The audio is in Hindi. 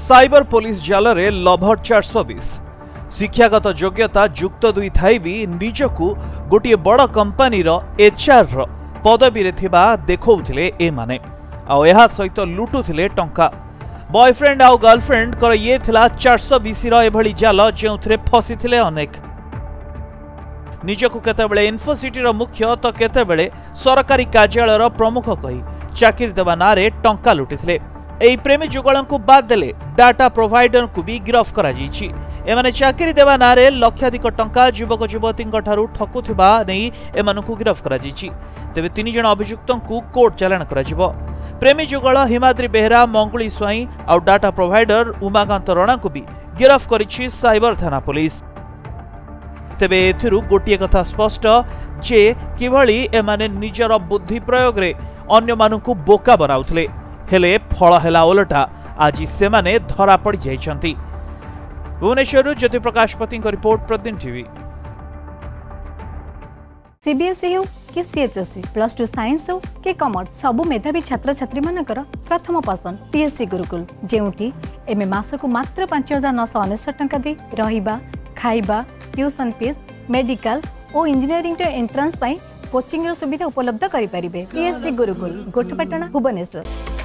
साइबर पुलिस जाल रे लभर 420 शिक्षागत योग्यता युक्त दुई थाई भी निजकू गोटे बड़ कंपनी एचआर पदवी रे थिबा देखौथिले ए माने आ एहा सहित लुटुथिले टंका। बॉयफ्रेंड आउ गर्लफ्रेंड कर ये थिला 420 रो एभली जाल जेउथरे फसिथिले अनेक। निजकू केतेबेले इन्फोसिटी रो मुख्य तो केतेबेले सरकारी कार्यालय प्रमुख कही चाकरी देवा नारे टंका लुटिथिले। एई प्रेमी जुगल को बाद देले डाटा प्रोवाइडर को भी गिरफ करा जायछि। एमाने चाकरी देवा नारे लक्षाधिक टंका युवक युवती ठकुथिबा नहीं एमानकु गिरफ करा जायछि। तेबे 3 जण अभियुक्तों को कोर्ट चालान करा जिवो। प्रेमी जुगल हिमाद्री बेहरा, मंगुली स्वाई और डाटा प्रोवाइडर उमाकांत राणा को भी गिरफ करिछि साइबर थाना पुलिस। तेबे एथिरु गोटिए कथा स्पष्ट जे किभली एमाने निजर बुद्धि प्रयोग रे अन्य मानकु बोका बनाउथले हेले फल हेला ओलटा आज सेमाने धरा पड़ जाइछंती। भुवनेश्वर ज्योति प्रकाश पति को रिपोर्ट प्रतिदिन टीवी। सीबीएसई हो कि सीएचएसई प्लस 2 साइंस हो कि कॉमर्स सबु मेधावी छात्र छात्री मानकर प्रथम पसंद टीएससी गुरुकुल जेउठी एमे मासको मात्र 5999 टंका दे रहिबा खाइबा ट्यूशन फीस मेडिकल और इंजीनियरिंग एंट्रांस कोचिंग सुविधा उपलब्ध करि परिबे। टीएससी गुरुकुल गोठपाटना भुवनेश्वर।